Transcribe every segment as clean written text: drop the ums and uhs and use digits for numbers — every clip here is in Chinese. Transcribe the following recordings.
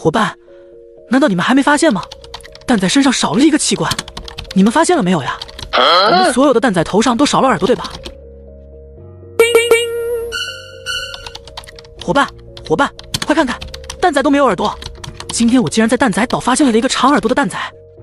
伙伴，难道你们还没发现吗？蛋仔身上少了一个器官，你们发现了没有呀？我们所有的蛋仔头上都少了耳朵，对吧？伙伴，快看看，蛋仔都没有耳朵。今天我竟然在蛋仔岛发现了一个长耳朵的蛋仔。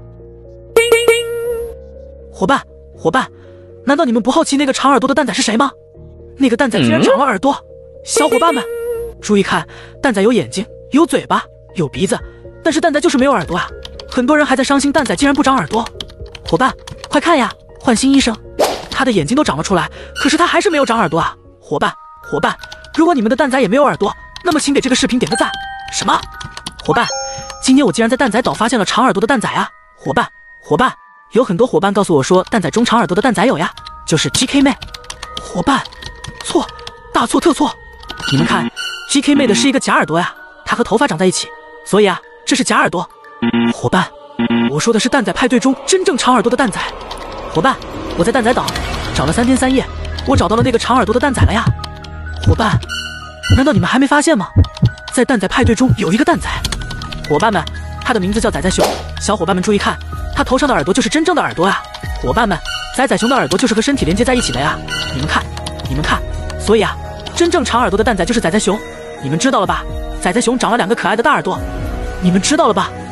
伙伴，难道你们不好奇那个长耳朵的蛋仔是谁吗？那个蛋仔竟然长了耳朵。小伙伴们，注意看，蛋仔有眼睛，有嘴巴，有鼻子，但是蛋仔就是没有耳朵啊！很多人还在伤心蛋仔竟然不长耳朵。伙伴，快看呀，焕新医生，他的眼睛都长了出来，可是他还是没有长耳朵啊！伙伴，如果你们的蛋仔也没有耳朵，那么请给这个视频点个赞。什么？伙伴，今天我竟然在蛋仔岛发现了长耳朵的蛋仔啊！伙伴，有很多伙伴告诉我说蛋仔中长耳朵的蛋仔有呀，就是 GK 妹。伙伴，错，大错特错！你们看 ，GK 妹的是一个假耳朵呀，她和头发长在一起，所以啊，这是假耳朵。伙伴，我说的是蛋仔派对中真正长耳朵的蛋仔。伙伴，我在蛋仔岛找了3天3夜，我找到了那个长耳朵的蛋仔了呀。伙伴，难道你们还没发现吗？在蛋仔派对中有一个蛋仔，伙伴们，他的名字叫仔仔熊。小伙伴们注意看，他头上的耳朵就是真正的耳朵啊！伙伴们，仔仔熊的耳朵就是和身体连接在一起的呀！你们看，所以啊，真正长耳朵的蛋仔就是仔仔熊。你们知道了吧？仔仔熊长了2个可爱的大耳朵，你们知道了吧？